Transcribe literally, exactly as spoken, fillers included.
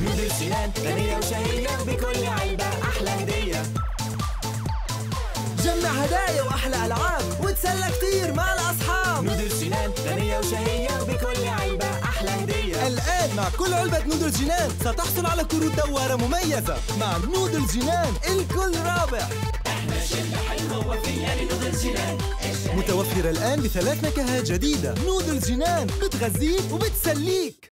نودلز جنان غنية وشهية بكل علبة أحلى هدية. جمع هدايا وأحلى ألعاب وتسلى كتير مع الأصحاب. نودلز جنان غنية وشهية بكل علبة أحلى هدية. الآن مع كل علبة نودلز جنان ستحصل على كروت دوارة مميزة. مع نودلز جنان الكل رابح. احنا شلة حلوة وفية لنودلز جنان. متوفرة الآن بثلاث نكهات جديدة. نودلز جنان بتغذيك وبتسليك.